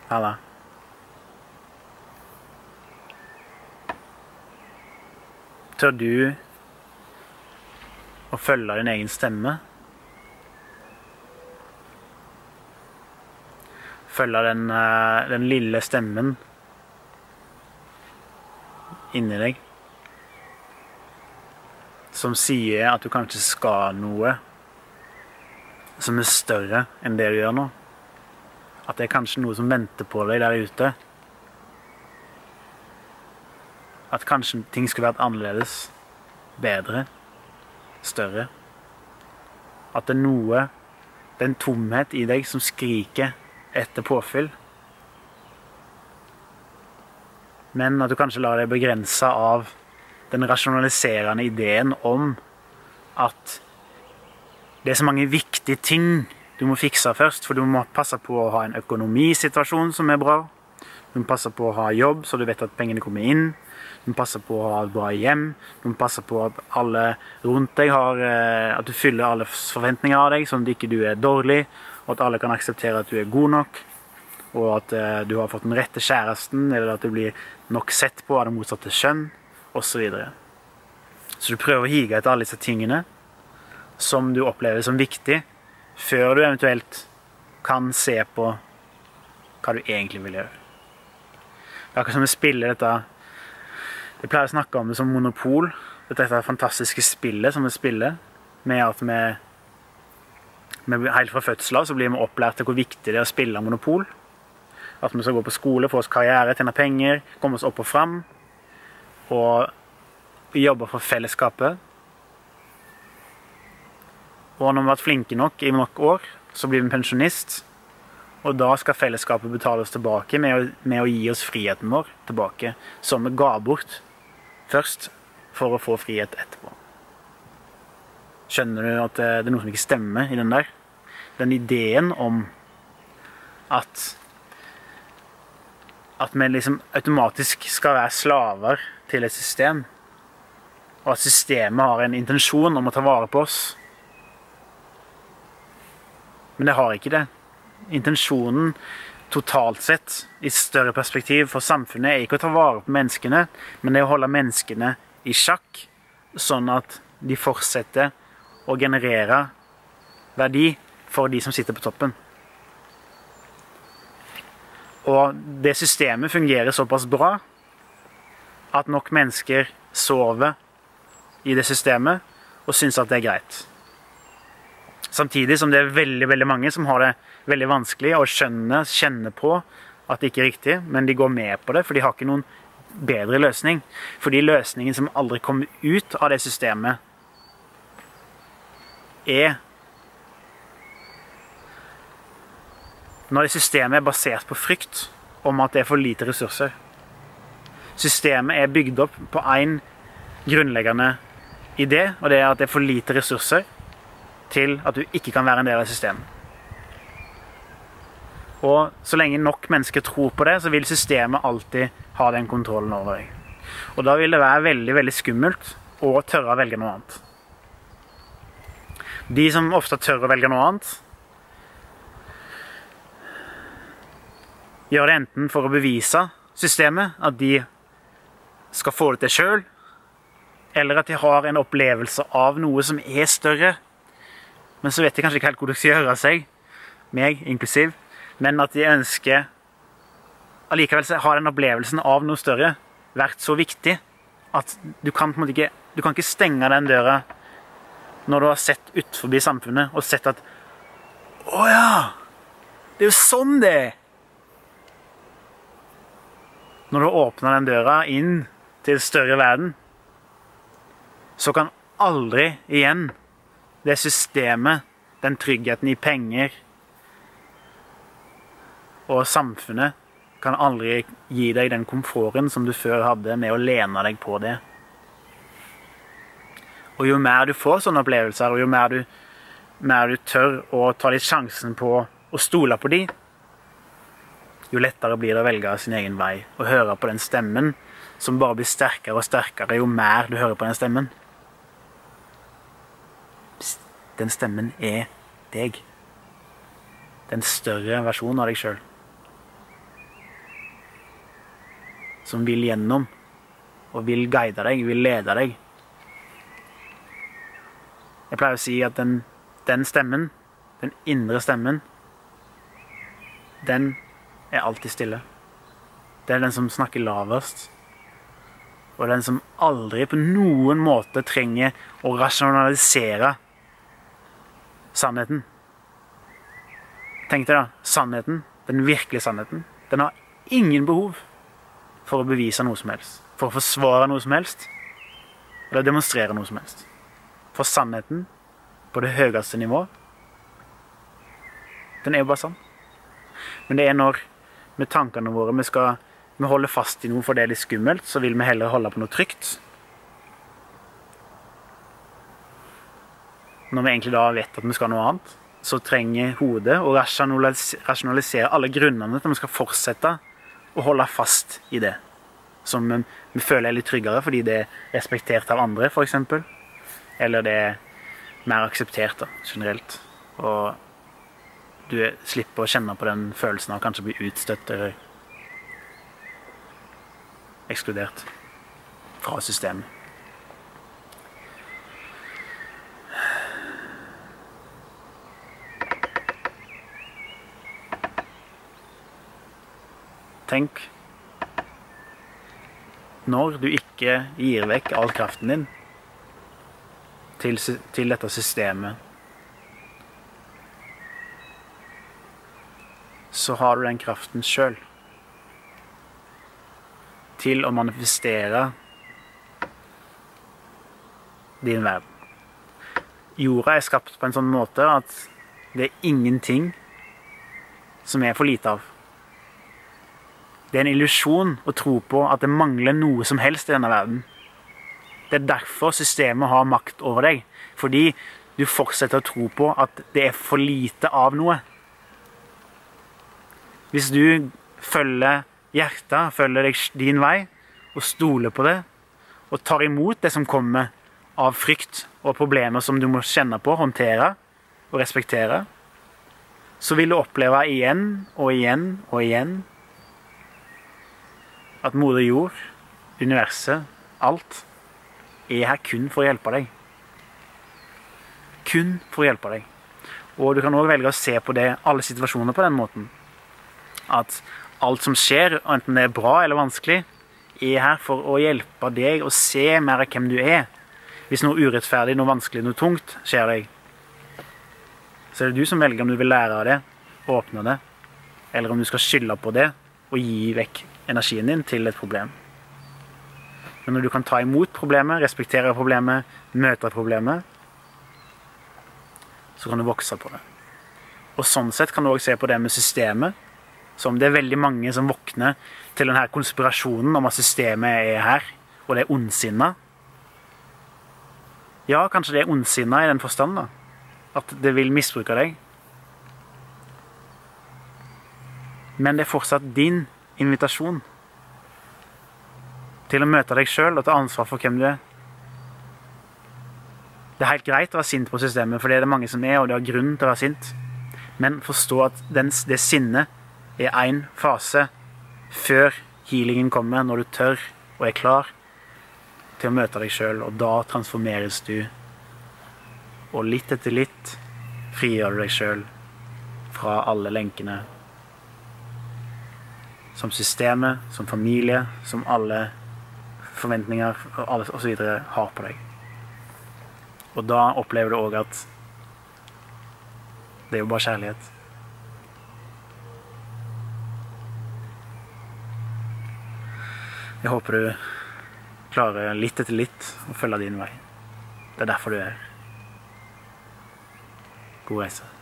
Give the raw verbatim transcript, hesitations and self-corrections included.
Halla. Tør du å følge din egen stemme? Følge den, den lille stemmen inni deg, som sier at du kanskje skal noe som er større enn det du gjør nå. At det er kanskje noe som venter på deg der ute. At kanskje ting skulle vært annerledes, bedre, større. At det er noe, det er en tomhet i deg som skriker etter påfyll. Men at du kanskje lar deg begrense av den rasjonaliserende ideen om at det er så mange viktige ting du må fikse først, for du må passe på å ha en økonomisituasjon som er bra. Du må passe på å ha jobb, så du vet at pengene kommer inn. Du må passe på å ha et bra hjem. Du må passe på at alle rundt deg har, at du fyller alle forventninger av deg, sånn at ikke du er dårlig, og at alle kan akseptere at du er god nok, og at du har fått den rette kjæresten, eller at du blir nok sett på av det motsatte kjønn, og så videre. Så du prøver å hige etter alle disse tingene som du opplever som viktig, før du eventuelt kan se på hva du egentlig vil gjøre. Det er akkurat som vi spiller dette. Jeg pleier å snakke om det som monopol. Dette er det fantastiske spillet som vi spiller, med at vi, vi helt fra fødselen så blir vi opplært til hvor viktig det er å spille monopol. At vi skal gå på skole, få oss karriere, tjene penger, komme oss opp og frem, og jobbe for fellesskapet. Og når vi har vært flinke nok i nok år, så blir vi pensjonist, og da skal fellesskapet betale oss tilbake med å, med å gi oss friheten vår tilbake, som vi ga bort først, for å få frihet etterpå. Skjønner du at det er noe som ikke stemmer i den der? Den ideen om at at vi liksom automatisk skal være slaver til et system, og at systemet har en intensjon om å ta vare på oss. Men det har ikke det. Intensjonen totalt sett, i større perspektiv for samfunnet, er ikke å ta vare på menneskene, men det er å holde menneskene i sjakk, sånn at de fortsetter å generere verdi for de som sitter på toppen. Og det systemet fungerer såpass bra at nok mennesker sover i det systemet og synes at det er greit. Samtidig som det er veldig, veldig mange som har det veldig vanskelig å skjønne, kjenne på at det ikke er riktig, men de går med på det, for de har ikke noen bedre løsning. Fordi løsningen som aldri kommer ut av det systemet er når det systemet er basert på frykt om at det er for lite ressurser. Systemet er bygd opp på en grunnleggende idé, og det er at det er for lite ressurser til at du ikke kan være en del av systemet. Og så lenge nok mennesker tror på det, så vil systemet alltid ha den kontrollen over deg. Og da vil det være veldig, veldig skummelt å tørre å velge noe annet. De som ofte tør å velge noe annet, gjør det enten for å bevise systemet, at de skal få det til selv, eller at de har en opplevelse av noe som er større, men så vet de kanskje ikke helt hvor de skal gjøre seg, meg inklusiv, men at de ønsker, allikevel så har den opplevelsen av noe større vært så viktig, at du kan på en måte ikke, du kan ikke stenge den døra når du har sett ut forbi samfunnet, og sett at, å ja, det er jo sånn det er. Når du åpner den døra inn til større verden, så kan aldri igjen det systemet, den tryggheten i penger og samfunnet kan aldri gi deg den komforten som du før hadde med å lene deg på det. Og jo mer du får sånne opplevelser, og jo mer du, mer du tør å ta litt sjansen på å stole på de, jo lettere blir det å velge sin egen vei og høre på den stemmen som bare blir sterkere og sterkere jo mer du hører på den stemmen. Den stemmen er deg. Den større versjonen av deg selv. som vil gjennom, og vil guide deg, vil lede deg. Jeg pleier å si at den, den stemmen, den indre stemmen, den er alltid stille. Det er den som snakker lavest, og den som aldri på noen måte trenger å rasjonalisere sannheten. Tenk deg da, sannheten, den virkelige sannheten, den har ingen behov for å bevise noe som helst, for å forsvare noe som helst, eller demonstrere noe som helst. For sannheten, på det høyeste nivå, den er jo bare sann. Men det er når, med tankene våre, vi skal vi holder fast i noe for det er litt skummelt, så vil vi heller holde på noe trygt. Når vi egentlig da vet at vi skal noe annet, så trenger hodet å rasjonalisere alle grunnene til at vi skal fortsette å holde fast i det. Som vi, vi føler er litt tryggere, fordi det er respektert av andre, for eksempel. Eller det er mer akseptert, da, generelt. Og du slipper å kjenne på den følelsen av kanskje å bli utstøtt eller ekskludert fra systemet. Tenk når du ikke gir vekk all kraften din til, til dette systemet, så har du den kraften selv til å manifestere din verden. Jorda er skapt på en sånn måte at det er ingenting som er for lite av. Det er en illusjon å tro på at det mangler noe som helst i denne verden. Det er derfor systemet har makt over deg, fordi du fortsetter å tro på at det er for lite av noe. Hvis du følger hjertet, følger deg din vei, og stoler på det, og tar imot det som kommer av frykt og problemer som du må kjenne på, håndtere og respektere, så vil du oppleve igjen og igjen og igjen at moder jord, universet, alt, er her kun for å hjelpe deg. Kun for å hjelpe deg. Og du kan også velge å se på det, alle situasjoner på den måten. At alt som skjer, enten det er bra eller vanskelig, er her for å hjelpe deg å se mer av hvem du er. Hvis noe urettferdig, noe vanskelig, noe tungt skjer deg, så er det du som velger om du vil lære av det, åpne det, eller om du skal skylde på det og gi vekk energien din til et problem. Men når du kan ta imot problemet, respektere problemet, møte problemet, så kan du vokse på det. Og sånn sett kan du også se på det med systemet, som det er veldig mange som våkner til denne konspirasjonen om at systemet er her, og det er ondsinnet. Ja, kanskje det er ondsinnet i den forstand da, at det vil misbruke deg. Men det er fortsatt din invitasjon til å møte deg selv og ta ansvar for hvem du er. Det er helt greit å være sint på systemet, for det er det mange som er, og det har grunn til å være sint. Men forstå at den, det sinnet er en fase før healingen kommer, når du tør og er klar til å møte deg selv, og da transformeres du. Og litt etter litt frigjør du deg selv fra alle lenkene som systemet, som familie, som alle forventninger og, alle, og så videre har på deg. Og da opplever du også at det er jo bare kjærlighet. Jeg håper du klarer litt etter litt å følge din vei. Det er derfor du er her. God reise.